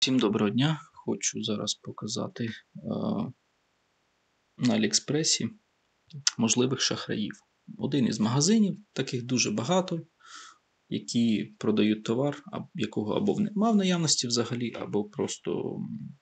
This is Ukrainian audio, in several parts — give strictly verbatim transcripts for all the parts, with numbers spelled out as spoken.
Всім доброго дня! Хочу зараз показати е, на Аліекспресі можливих шахраїв. Один із магазинів, таких дуже багато, які продають товар, якого або нема в наявності взагалі, або просто,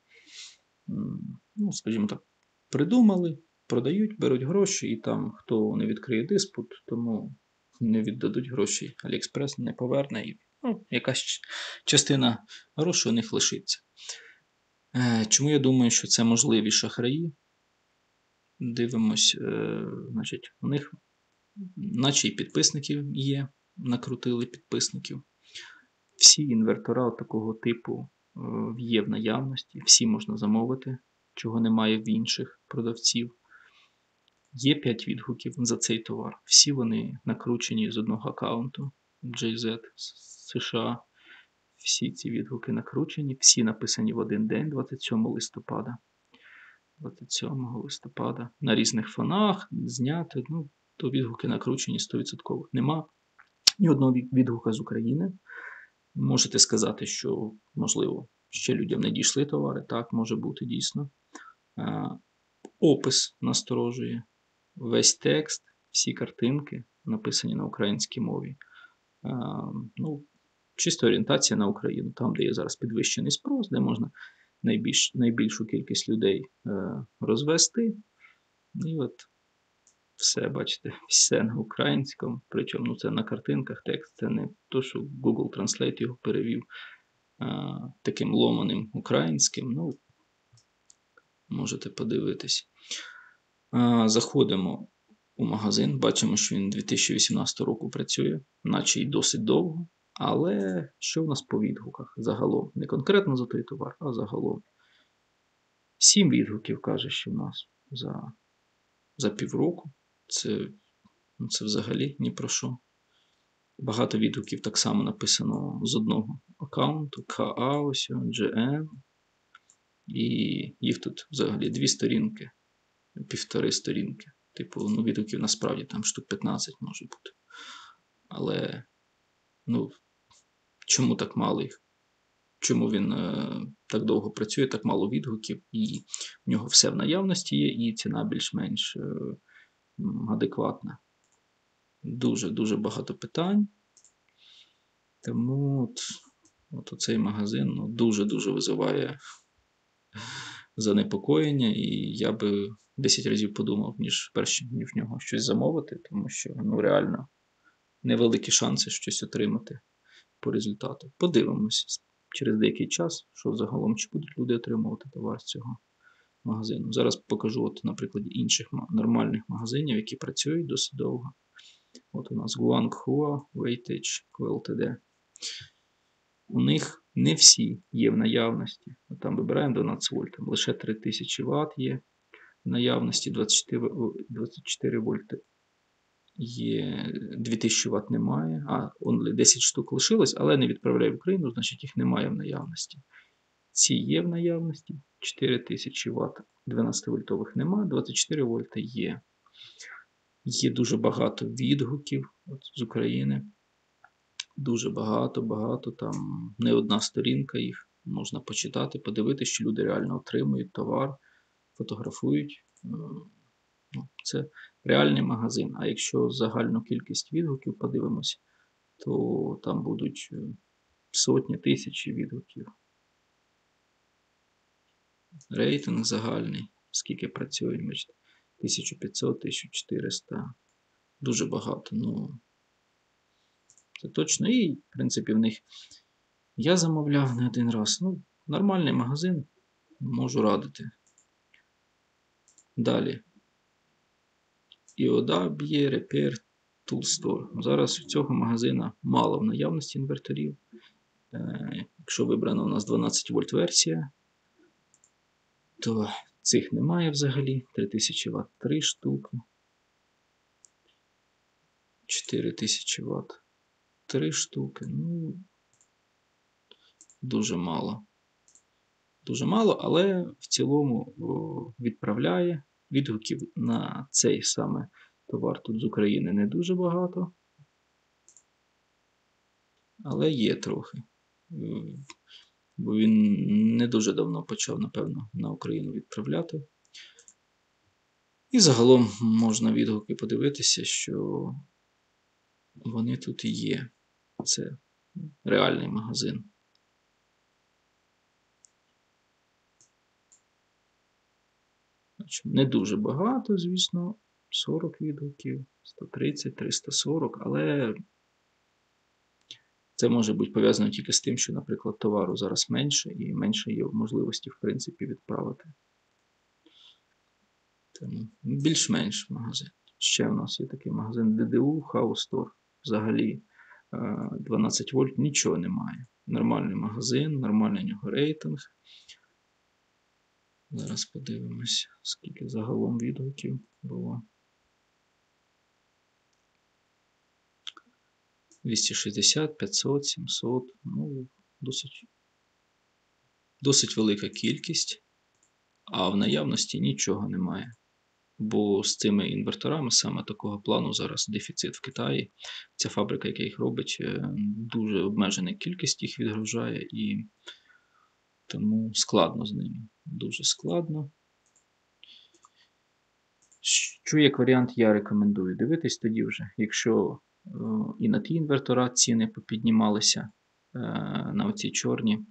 ну, скажімо так, придумали, продають, беруть гроші, і там, хто не відкриє диспут, тому не віддадуть гроші. Аліекспрес не поверне, і ну, якась частина грошей у них лишиться. Чому я думаю, що це можливі шахраї? Дивимось, е, значить, у них наче і підписників є, накрутили підписників. Всі інвертора такого типу е, є в наявності, всі можна замовити, чого немає в інших продавців. Є п'ять відгуків за цей товар. Всі вони накручені з одного аккаунту джей зет США. Всі ці відгуки накручені, всі написані в один день, двадцять сьомого листопада. двадцять сьомого листопада. На різних фонах, зняти, ну, то відгуки накручені сто відсотків. Нема ні одного відгука з України. Можете сказати, що, можливо, ще людям не дійшли товари. Так, може бути дійсно. Опис насторожує. Весь текст, всі картинки написані на українській мові. Ну, чисто орієнтація на Україну. Там, де є зараз підвищений спрос, де можна найбільш, найбільшу кількість людей е, розвести. І от все, бачите, все на українському. Причому ну, це на картинках текст. Це не то, що Google Translate його перевів е, таким ломаним українським. Ну, можете подивитись. Е, заходимо у магазин. Бачимо, що він дві тисячі вісімнадцятого року працює, наче й досить довго. Але що в нас по відгуках загалом? Не конкретно за той товар, а загалом. Сім відгуків каже, що в нас за, за півроку. Це, ну, це взагалі ні про що. Багато відгуків так само написано з одного аккаунту. ка а, ось, джі ем. І їх тут взагалі дві сторінки, півтори сторінки. Типу, ну, відгуків насправді там штук п'ятнадцять може бути. Але, ну, чому так мало їх? Чому він е, так довго працює, так мало відгуків, і в нього все в наявності є, і ціна більш-менш е, адекватна. Дуже-дуже багато питань. Тому от, от оцей магазин ну, дуже-дуже визиває занепокоєння, і я би десять разів подумав, ніж перш ніж в нього щось замовити, тому що ну, реально невеликі шанси щось отримати по результату. Подивимось через деякий час, що загалом чи будуть люди отримувати товар з цього магазину. Зараз покажу от, на прикладі інших нормальних магазинів, які працюють досить довго. От у нас Guangzhou Weightage кю ел ті ді. У них не всі є в наявності. От там вибираємо дванадцять вольт, лише три тисячі ватт є в наявності, двадцять чотири вольти є, дві тисячі ватт немає, а он десять штук лишилось, але не відправляє в Україну, значить їх немає в наявності. Ці є в наявності, чотири тисячі ватт дванадцять вольтових немає, двадцять чотири вольта є. Є дуже багато відгуків от, з України. Дуже багато, багато, там не одна сторінка їх можна почитати, подивитися, що люди реально отримують товар, фотографують. Ну, це реальний магазин. А якщо загальну кількість відгуків подивимося, то там будуть сотні, тисячі відгуків. Рейтинг загальний, скільки працює, бачите, тисяча п'ятсот, тисяча чотириста. Дуже багато. Ну, це точно. І, в принципі, в них я замовляв не один раз. Ну, нормальний магазин, можу радити. Далі. і о дабл ю, Repair Tool Store. Зараз в цього магазина мало в наявності інверторів. Е, якщо вибрана у нас дванадцять вольт версія, то цих немає взагалі. три тисячі ватт три штуки. чотири тисячі ватт три штуки. Ну, дуже мало. Дуже мало, але в цілому о, відправляє. Відгуків на цей саме товар тут з України не дуже багато. Але є трохи. бо він не дуже давно почав, напевно, на Україну відправляти. І загалом можна відгуки подивитися, що вони тут і є. Це реальний магазин. Не дуже багато, звісно, сорок відгуків, сто тридцять, триста сорок, але це може бути пов'язано тільки з тим, що, наприклад, товару зараз менше і менше є можливості, в принципі, відправити. Тому більш-менш магазин. Ще в нас є такий магазин ді ді ю, House Store. Взагалі дванадцять вольт, нічого немає. Нормальний магазин, нормальний у нього рейтинг. Зараз подивимось, скільки загалом відгуків було. двісті шістдесят, п'ятсот, сімсот. Ну, досить, досить велика кількість. А в наявності нічого немає. Бо з цими інверторами саме такого плану зараз дефіцит в Китаї. Ця фабрика, яка їх робить, дуже обмежена кількість їх відгружає, і тому складно з ними. Дуже складно. Що як варіант я рекомендую дивитись тоді вже, якщо е, і на ті інвертора ціни попіднімалися е, на оці чорні.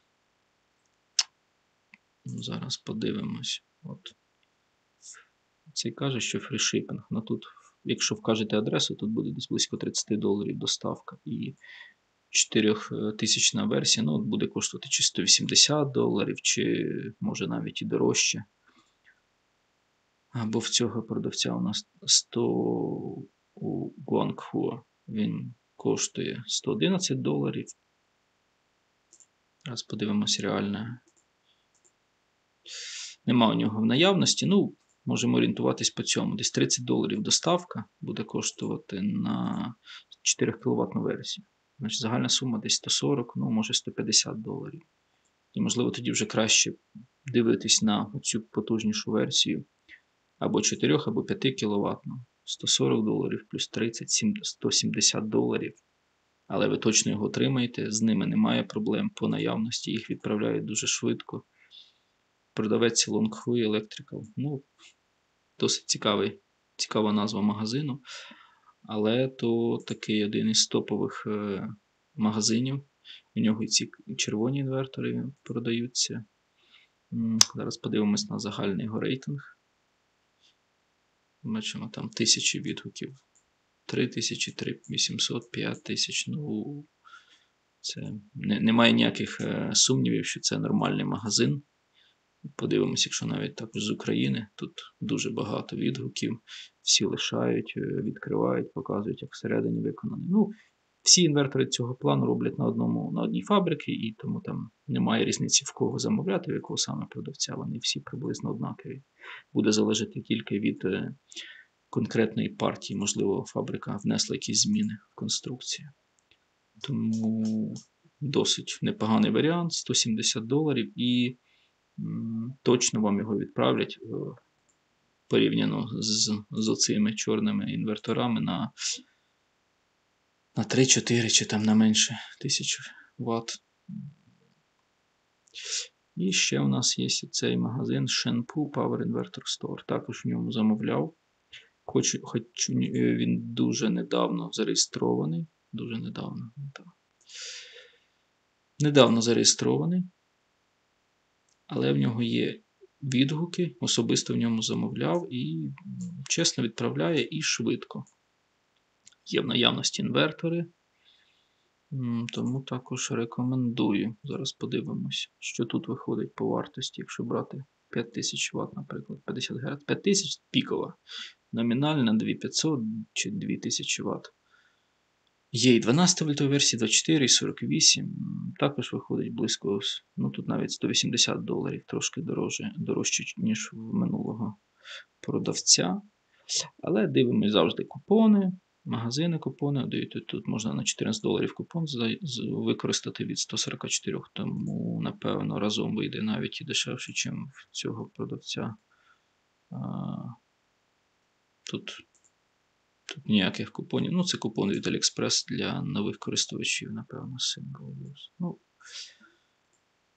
Зараз подивимось. От. Цей каже, що фрішипінг. Ну тут, якщо вкажете адресу, тут буде десь близько тридцять доларів доставка. І чотирьохтисячна версія, ну, буде коштувати чи сто вісімдесят доларів, чи може навіть і дорожче. Або в цього продавця у нас сто у Guanghu. Він коштує сто одинадцять доларів. Зараз подивимось реальне. Нема у нього в наявності. Ну, можемо орієнтуватись по цьому. Десь тридцять доларів доставка буде коштувати на чотири кіловатну версію. Значить, загальна сума десь сто сорок, ну, може сто п'ятдесят доларів. І, можливо, тоді вже краще дивитись на цю потужнішу версію. Або чотири, або п'ять кіловатну. сто сорок доларів плюс тридцять, сто сімдесят доларів. Але ви точно його отримаєте, з ними немає проблем по наявності, їх відправляють дуже швидко. Продавець Longhui Electrical. Ну, досить цікавий, цікава назва магазину. Але то такий один із топових е, магазинів. У нього і ці червоні інвертори продаються. Зараз подивимось на загальний його рейтинг. Бачимо, там тисячі відгуків. три тисячі, три тисячі вісімсот, п'ять тисяч. Ну, це не, немає ніяких е, сумнівів, що це нормальний магазин. Подивимося, якщо навіть також з України. Тут дуже багато відгуків. Всі лишають, відкривають, показують, як всередині виконаний. Ну, всі інвертори цього плану роблять на, одному, на одній фабриці, і тому там немає різниці, в кого замовляти, в якого саме продавця. Вони всі приблизно однакові. Буде залежати тільки від е, конкретної партії. Можливо, фабрика внесла якісь зміни в конструкцію. Тому досить непоганий варіант. сто сімдесят доларів і м, точно вам його відправлять е, порівняно з, з оцими чорними інверторами на, на три-чотири чи там на менше тисяч ватт. І ще у нас є цей магазин Shenpu Power Inverter Store. Також в ньому замовляв. Хоч, хоч він дуже недавно зареєстрований. Дуже недавно. Так. Недавно зареєстрований. Але в нього є відгуки. Особисто в ньому замовляв. І чесно відправляє і швидко. Є в наявності інвертори. Тому також рекомендую. Зараз подивимось, що тут виходить по вартості, якщо брати п'ять тисяч ватт, наприклад, п'ятдесят герц. п'ять тисяч пікова. Номінальна дві тисячі п'ятсот чи дві тисячі ватт. Є і дванадцять вольтові версії, двадцять чотири і сорок вісім. Також виходить близько, ну тут навіть сто вісімдесят доларів, трошки дорожче, дорожче ніж в минулого продавця. Але дивимось завжди купони. Магазини купони дають. Тут можна на чотирнадцять доларів купон використати від сто сорок чотири, тому, напевно, разом вийде навіть і дешевше, ніж в цього продавця. А, тут, тут ніяких купонів. Ну, це купон від AliExpress для нових користувачів, напевно, Single Use. Ну,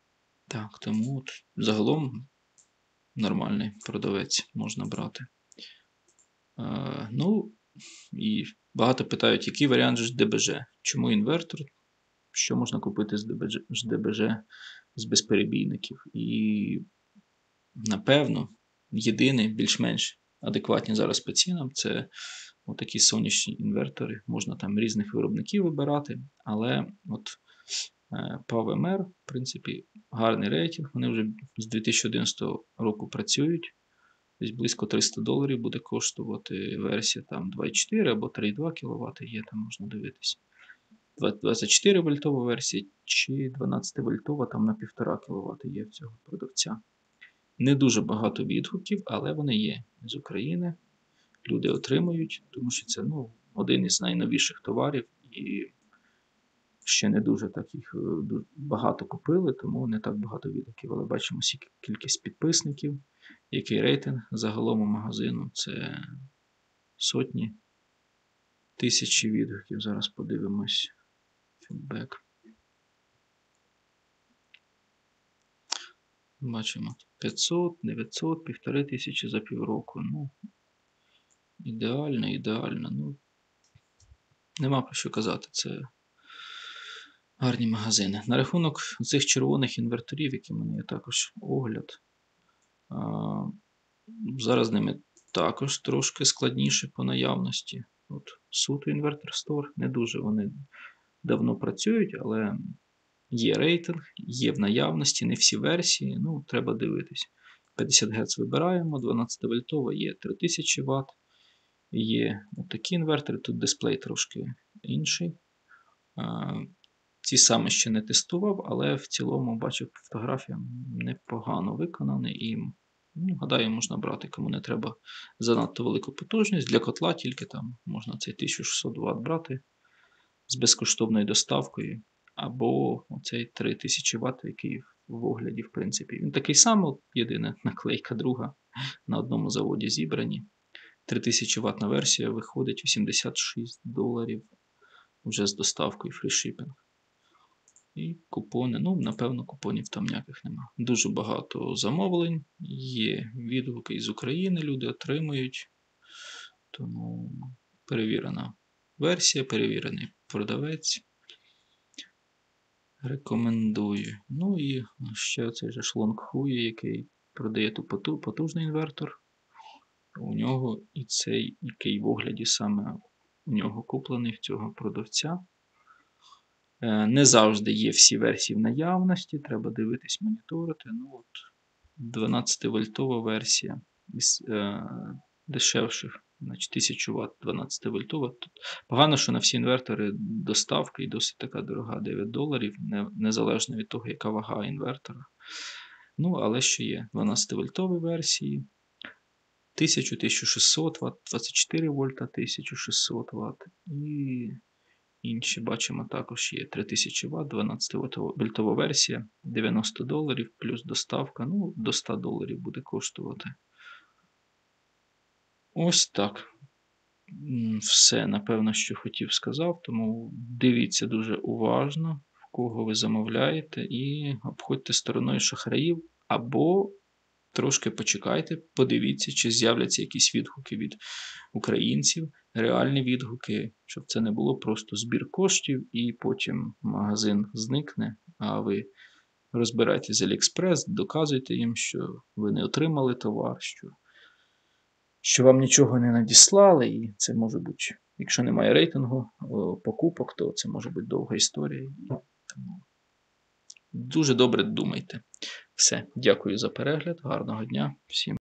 Так, тому от загалом нормальний продавець можна брати. Е, ну, і багато питають, який варіант ж ДБЖ? Чому інвертор? Що можна купити з ДБЖ, з ДБЖ, з безперебійників? І, напевно, єдиний, більш-менш адекватні зараз по цінам, це отакі сонячні інвертори. Можна там різних виробників вибирати, але от PowerMR, в принципі, гарний рейтинг. Вони вже з дві тисячі одинадцятого року працюють. Десь близько триста доларів буде коштувати версія там два і чотири або три і два кВт є, там можна дивитись. двадцять чотири вольтова версія чи дванадцять вольтова, там на півтора кВт є в цього продавця. Не дуже багато відгуків, але вони є з України. Люди отримують, тому що це ну, один із найновіших товарів, і ще не дуже так їх багато купили, тому не так багато відгуків. Але бачимо кількість підписників, який рейтинг загалом у магазину. Це сотні, тисячі відгуків. Зараз подивимось. Фідбек. Бачимо п'ятсот, дев'ятсот, півтори тисячі за півроку. Ну, ідеально, ідеально. Ну, нема про що казати. Це гарні магазини. На рахунок цих червоних інверторів, які в мене є також огляд. А, зараз з ними також трошки складніше по наявності. От суто інвертор Store. Не дуже вони давно працюють, але є рейтинг, є в наявності, не всі версії, ну, треба дивитись. п'ятдесят Гц вибираємо, дванадцять вольтова є три тисячі Вт. Є такі інвертори, тут дисплей трошки інший. Ці саме ще не тестував, але в цілому бачив по фотографіям непогано виконаний і, ну, гадаю, можна брати, кому не треба занадто велику потужність. Для котла тільки там можна цей тисяча шістсот Вт брати з безкоштовною доставкою. Або оцей три тисячі Вт, який в огляді, в принципі. Він такий самий, єдине, наклейка друга на одному заводі зібрані. три тисячі ватна версія виходить вісімдесят шість доларів вже з доставкою фрішипінг. І купони, ну, напевно, купонів там ніяких нема. Дуже багато замовлень, є відгуки із України, люди отримують. Тому перевірена версія, перевірений продавець. Рекомендую. Ну і ще цей же Шлонгхуї, який продає ту потужний інвертор. У нього і цей, який в огляді саме у нього куплений в цього продавця. Не завжди є всі версії в наявності, треба дивитись, моніторити. Ну от дванадцять вольтова версія із е, дешевших, значить тисяча Вт дванадцять вольтова. Тут погано, що на всі інвертори доставка і досить така дорога, дев'ять доларів, не, незалежно від того, яка вага інвертора. Ну, але що є дванадцять вольтові версії, тисяча - тисяча шістсот Вт, двадцять чотири вольта, тисяча шістсот Вт і інші, бачимо, також є три тисячі Вт, дванадцять вольтова версія, дев'яносто доларів, плюс доставка, ну, до ста доларів буде коштувати. Ось так. Все, напевно, що хотів сказав, тому дивіться дуже уважно, в кого ви замовляєте, і обходьте стороною шахраїв, або трошки почекайте, подивіться, чи з'являться якісь відгуки від українців, реальні відгуки, щоб це не було просто збір коштів, і потім магазин зникне, а ви розбирайтесь з AliExpress, доказуйте їм, що ви не отримали товар, що, що вам нічого не надіслали, і це може бути, якщо немає рейтингу покупок, то це може бути довга історія. Тому дуже добре думайте. Все, дякую за перегляд, гарного дня всім.